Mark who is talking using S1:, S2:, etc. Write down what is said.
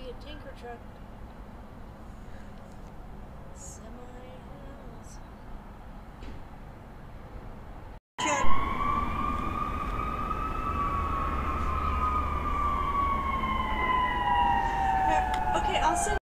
S1: be a tanker truck. Semi house. Okay, I'll send